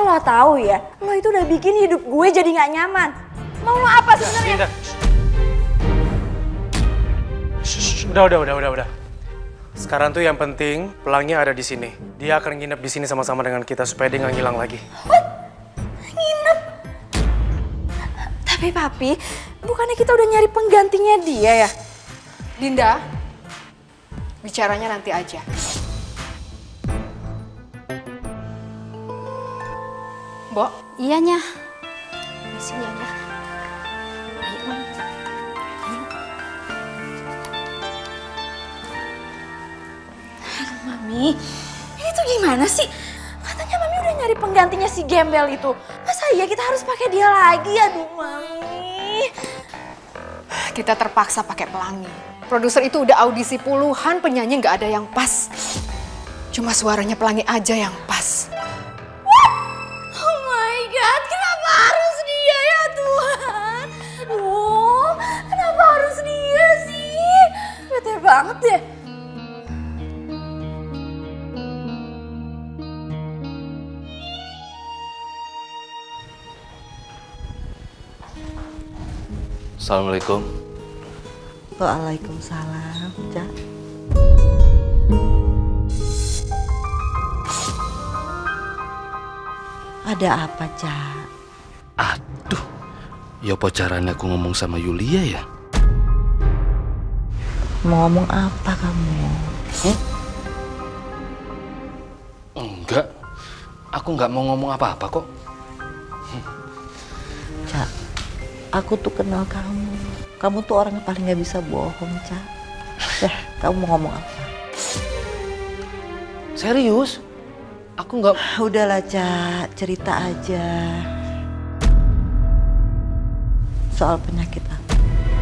malah tahu ya, lo itu udah bikin hidup gue jadi nggak nyaman. Mau lo apa sebenarnya? Udah. Sekarang tuh yang penting Pelangi ada di sini. Dia akan nginep di sini sama-sama dengan kita supaya dia nggak ngilang lagi. What? Nginep? Tapi papi, bukannya kita udah nyari penggantinya dia ya? Dinda, bicaranya nanti aja. Mbok? Iya, Nyah. Di sini aja. Ayo, Mam. Ayo. Mami, ini tuh gimana sih? Katanya Mami udah nyari penggantinya si gembel itu. Masa iya kita harus pakai dia lagi? Aduh, Mami. Kita terpaksa pakai Pelangi. Produser itu udah audisi puluhan penyanyi, nggak ada yang pas. Cuma suaranya Pelangi aja yang pas. What? Oh my God, kenapa harus dia ya Tuhan? Aduh, kenapa harus dia sih? Bete banget deh. Assalamualaikum. Waalaikumsalam, Cak. Ada apa, Cak? Aduh, ya apa caranya aku ngomong sama Yulia ya? Mau ngomong apa kamu? Enggak, aku nggak mau ngomong apa-apa kok. Cak, aku tuh kenal kamu. Kamu tuh orang yang paling gak bisa bohong, Cak. Kamu mau ngomong apa? Serius? Aku nggak... Udahlah, Cak. Cerita aja. Soal penyakit aku.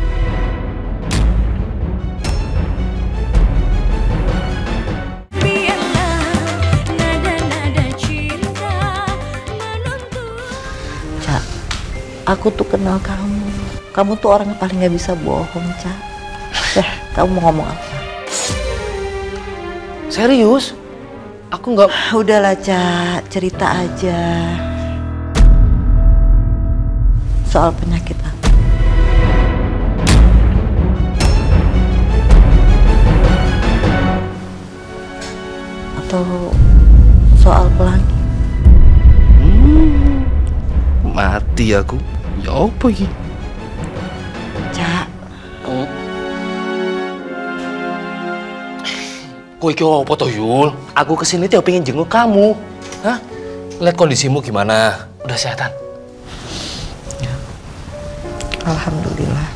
Cak, aku tuh kenal kamu. Kamu tuh orang yang paling gak bisa bohong, Cak. Kamu mau ngomong apa? Serius? Aku nggak... Udahlah, Cak. Cerita aja. Soal penyakit aku. Atau soal Pelangi. Mati aku. Ya apa ini? Cak. Kok iki apa toh, Yul? Aku kesini tuh pengen jenguk kamu. Hah? Lihat kondisimu gimana? Udah sehatan? Ya. Alhamdulillah.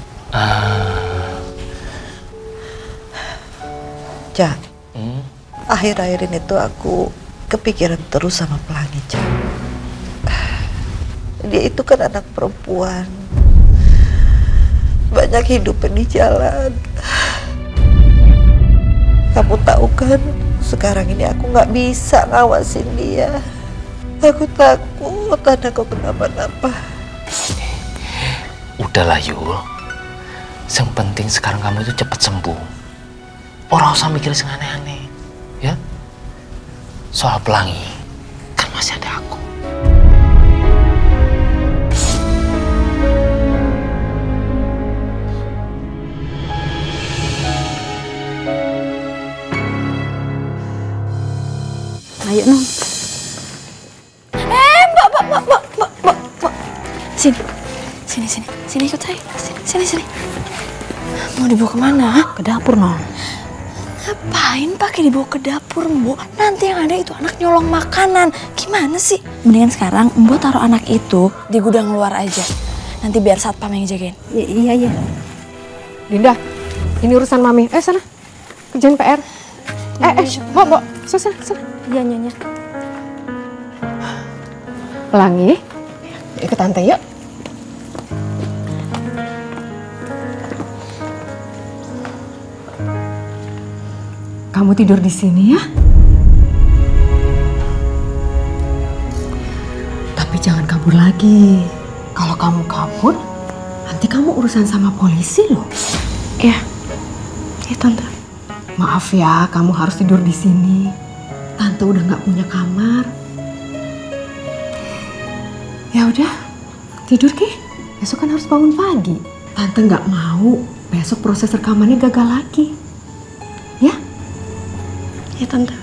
Cak. Akhir-akhir ini tuh aku kepikiran terus sama Pelangi, Cak. Dia itu kan anak perempuan. Banyak hidupnya di jalan. Kamu tahu kan, sekarang ini aku nggak bisa ngawasin dia. Aku takut anakku kenapa-napa. Udahlah, Yul. Yang penting sekarang kamu itu cepat sembuh. Orang usah mikir yang aneh-aneh, ya. Soal Pelangi, kan masih ada aku. Ayo, Nong. Mbak. Sini ikut saya. Sini. Mau dibawa kemana? Ke dapur, Nong. Ngapain pakai dibawa ke dapur, Mbok? Nanti yang ada itu anak nyolong makanan. Gimana sih? Mendingan sekarang Mbok taruh anak itu di gudang luar aja. Nanti biar satpam yang jagain. Iya. Dinda, ini urusan Mami. Sana. Kerjain PR. Mbok. Sana. Iya, Nyonya. Pelangi, ikut tante yuk. Kamu tidur di sini ya. Tapi jangan kabur lagi. Kalau kamu kabur, nanti kamu urusan sama polisi loh. Iya, Tante. Maaf ya, kamu harus tidur di sini. Tante udah nggak punya kamar. Ya udah, tidur Ki. Besok kan harus bangun pagi. Tante nggak mau besok proses rekamannya gagal lagi. Ya? Ya Tante.